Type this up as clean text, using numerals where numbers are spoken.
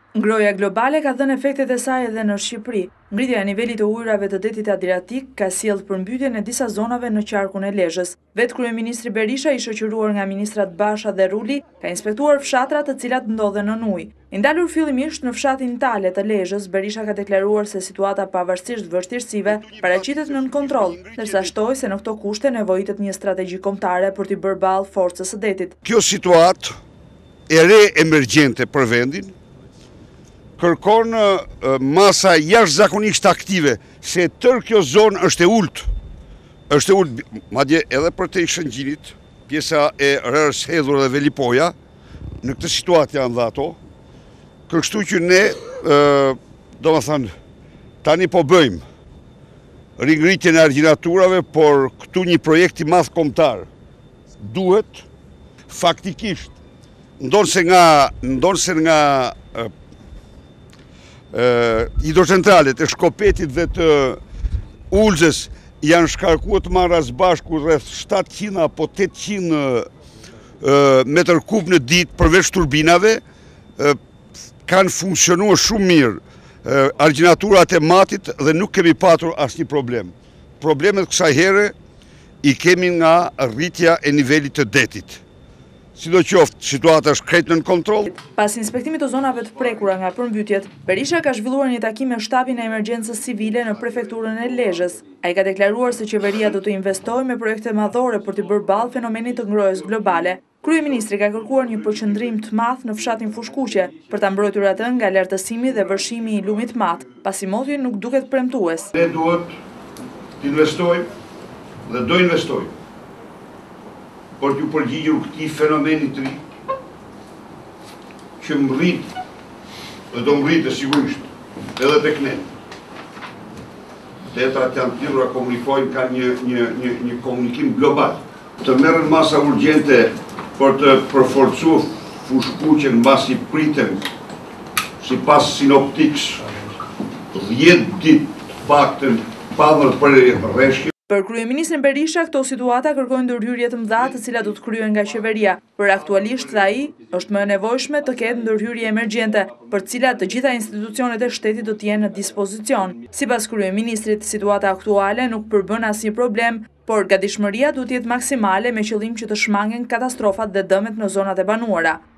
Ngroja globale ka dhënë efektet e saj edhe në Shqipëri. Ngritja e nivelit të ujërave të detit Adriatik ka sjellë përmbytjen e disa zonave në qarkun e Lezhës. Vetë kryeministri Berisha, i shoqëruar nga ministrat Basha dhe Ruli, ka inspektuar fshatrat të cilat ndodhen nën ujë. I ndalur fillimisht në fshatin Tale të Lezhës, Berisha ka deklaruar se situata pavarësisht vështirësive paraqitet nën kontroll, ndërsa shtoi se në këto kushte nevojitet një strategji kombëtare për t'i bërë ballë forcës së detit. Kjo situatë e re emergjente për vendin kërkon masa jashtëzakonisht aktive, se tërë kjo zonë është e ulët, madje edhe për te i Shëngjinit, pjesa e Rërës Hedhur dhe Velipoja, në këtë situatë janë dhe ato, kështu që ne, do më thënë, tani po bëjmë ringritjen e argjinaturave, por këtu një projekt i madh kombëtar duhet faktikisht, ndonse nga hidrocentralet e Shkopetit dhe të Ulzës janë shkarkuar të marrë bashku rreth 700 apo 800 metër kub në ditë përveç turbinave, kanë funksionuar shumë mirë argjinaturat e matit dhe nuk kemi patur asnjë problem. Problemet kësaj here i kemi nga rritja e nivelit të detit. Sidoqoftë, situata është krejt nën kontroll. Pas inspektimit të zonave të prekura nga përmbytjet, Berisha ka zhvilluar një takim me shtabin e emergjencës civile në prefekturën e Lezhës. Ai ka deklaruar se qeveria do të investojë me projekte madhore për të bërë ballë fenomenit të ngrohjes globale. Kryeministri ka kërkuar një përqendrim të madh në fshatin Fushkuqe për ta mbrojtur atë nga lartësimi dhe vërshimi i lumit të madh, pasi moti nuk duket premtues. Ne duhet të investojmë dhe do investojmë për t'ju përgjigjur këtij fenomeni të ri, që mrrit dhe do mrritë sigurisht edhe tek ne. Tetrat janë të tillura, komunikojnë, kanë një komunikim global. Të merren masa urgjente për të përforcuar Fushkuqen, mbasi priten, sipas sinoptiks, 10 ditë të paktën pa për rreshje. Për kryeministrin Berisha, këto situata kërkojnë ndërhyrje të mëdha të cilat do të kryhen nga qeveria, por aktualisht dhe ai është më e nevojshme të ketë ndërhyrje emergjente, për të cilat të gjitha institucionet e shtetit do të jenë në dispozicion. Sipas kryeministrit, situata aktuale nuk përbën asnjë problem, por gatishmëria duhet të jetë maksimale me qëllim që të shmangen katastrofat dhe dëmet në zonat e banuara.